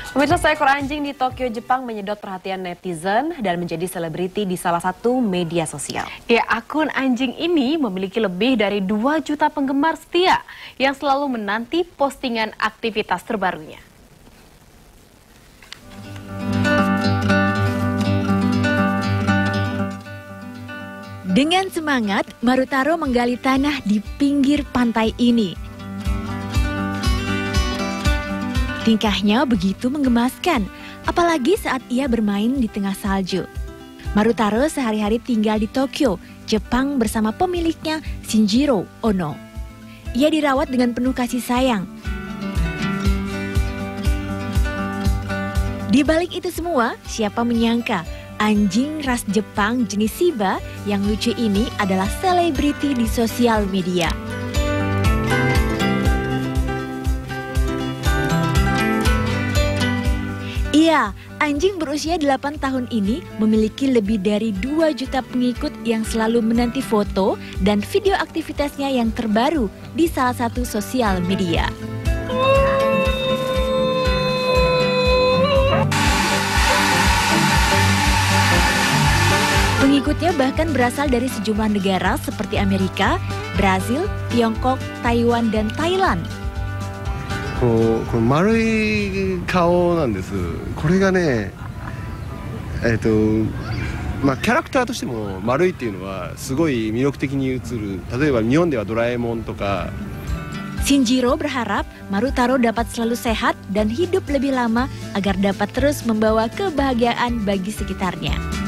Pemirsa, seekor anjing di Tokyo, Jepang menyedot perhatian netizen dan menjadi selebriti di salah satu media sosial. Ya, akun anjing ini memiliki lebih dari 2 juta penggemar setia yang selalu menanti postingan aktivitas terbarunya. Dengan semangat, Marutaro menggali tanah di pinggir pantai ini. Tingkahnya begitu menggemaskan, apalagi saat ia bermain di tengah salju. Marutaro sehari-hari tinggal di Tokyo, Jepang bersama pemiliknya Shinjiro Ono. Ia dirawat dengan penuh kasih sayang. Di balik itu semua, siapa menyangka anjing ras Jepang jenis Shiba yang lucu ini adalah selebriti di sosial media. Iya, anjing berusia 8 tahun ini memiliki lebih dari 2 juta pengikut yang selalu menanti foto dan video aktivitasnya yang terbaru di salah satu sosial media. Pengikutnya bahkan berasal dari sejumlah negara seperti Amerika, Brasil, Tiongkok, Taiwan, dan Thailand. この丸い顔なんです。これがね、キャラクターとしても丸いっていうのはすごい魅力的に映る。例えば日本ではドラえもんとか。 Shinjiro berharap Marutaro dapat selalu sehat dan hidup lebih lama agar dapat terus membawa kebahagiaan bagi sekitarnya.